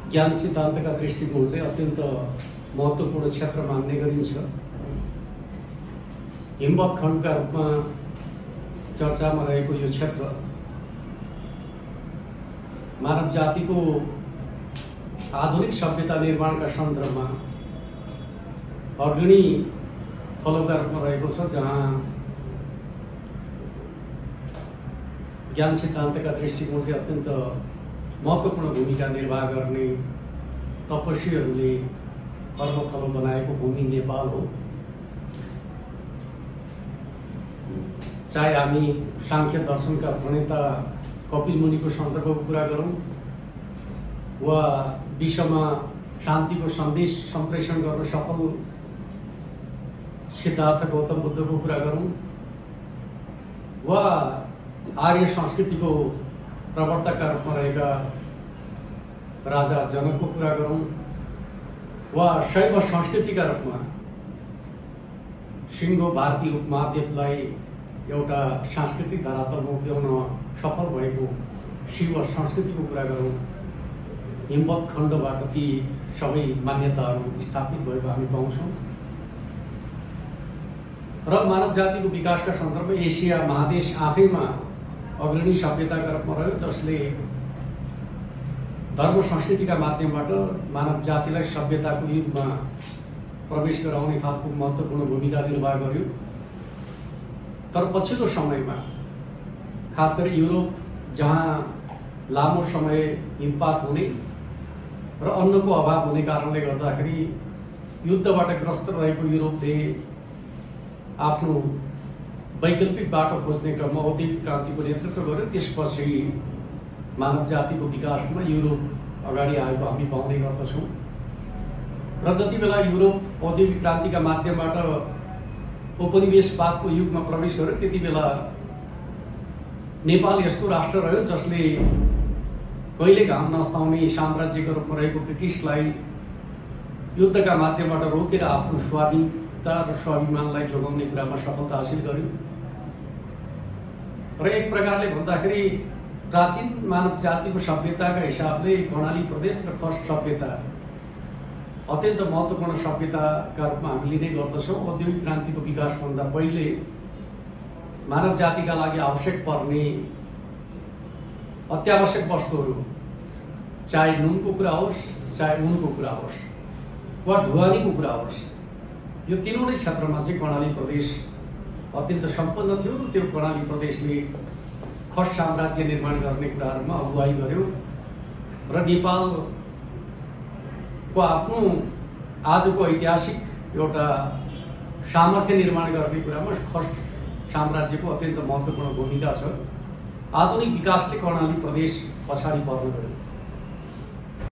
ज्ञान सिद्धान्तका दृष्टिकोणले अत्यन्त महत्त्वपूर्ण क्षेत्र मान्ने गरिन्छ। हिमवत् खण्डका रूपमा चर्चामा रहेको यो क्षेत्र मानव जातिको आधुनिक सभ्यता निर्माणका सन्दर्भमा अग्रणी थलोका रूपमा रहेको छ, जहाँ ज्ञान सिद्धान्तका दृष्टिकोणले अत्यन्त महत्त्वपूर्ण भूमिका निर्वाह गर्ने तपस्वीहरूले कर्मथलो बनाएको भूमि नेपाल हो। चाहे हामी सांख्य दर्शनका प्रणेता कपिल मुनिको सन्दर्भको कुरा गरौँ वा विश्वमा शान्तिको सन्देश सम्प्रेषण गर्न सफल सिद्धार्थ गौतम बुद्धको कुरा गरौँ वा आर्य संस्कृतिको प्रवर्तकका रूपमा रहेका राजा जनकको कुरा गरौँ वा शैव संस्कृतिका रूपमा सिङ्गो भारतीय उपमहाद्वीपलाई एउटा सांस्कृतिक धरातलमा उभ्याउन सफल भएको शिव संस्कृतिको कुरा गरौँ, हिमवत् खण्डबाट ती सबै मान्यताहरू स्थापित भएको हामी पाउँछौँ। र मानव जातिको विकासका सन्दर्भमा एसिया महादेश आफैमा अग्रणी सभ्यताका रूपमा रह्यो, जसले धर्म संस्कृतिका माध्यमबाट मानव जातिलाई सभ्यताको युगमा प्रवेश गराउने खालको महत्त्वपूर्ण भूमिका निर्वाह गर्यो। तर पछिल्लो समयमा खास गरी युरोप, जहाँ लामो समय हिमपात हुने र अन्नको अभाव हुने कारणले गर्दाखेरि युद्धबाट ग्रस्त रहेको युरोपले आफ्नो वैकल्पिक बाटो खोज्ने क्रममा औद्योगिक क्रान्तिको नेतृत्व गर्यो। त्यसपछि मानव जातिको विकासमा युरोप अगाडि आएको हामी पाउने गर्दछौँ। र जति बेला युरोप औद्योगिक क्रान्तिका माध्यमबाट उपनिवेशवादको युगमा प्रवेश गर्यो, त्यति बेला नेपाल यस्तो राष्ट्र रह्यो जसले कहिले घाम नस्ताउने साम्राज्यको रूपमा रहेको ब्रिटिसलाई युद्धका माध्यमबाट रोकेर आफ्नो स्वाधीनता र स्वाभिमानलाई जोगाउने कुरामा सफलता हासिल गर्यो। र एक प्रकारले भन्दाखेरि प्राचीन मानव जातिको सभ्यताका हिसाबले कर्णाली प्रदेश र खस सभ्यता अत्यन्त महत्त्वपूर्ण सभ्यताका रूपमा हामी लिने गर्दछौँ। औद्योगिक क्रान्तिको विकासभन्दा पहिले मानव जातिका लागि आवश्यक पर्ने अत्यावश्यक वस्तुहरू, चाहे नुनको कुरा होस्, चाहे उनको कुरा होस् वा ढुवानीको कुरा होस्, यो तीनवटै क्षेत्रमा चाहिँ कर्णाली प्रदेश अत्यन्त सम्पन्न थियो। त्यो कर्णाली प्रदेशले खस साम्राज्य निर्माण गर्ने कुराहरूमा अगुवाई गर्यो र नेपालको आफ्नो आजको ऐतिहासिक एउटा सामर्थ्य निर्माण गर्ने कुरामा खस साम्राज्यको अत्यन्त महत्त्वपूर्ण भूमिका छ। आधुनिक विकासले कर्णाली प्रदेश पछाडि पर्न गयो।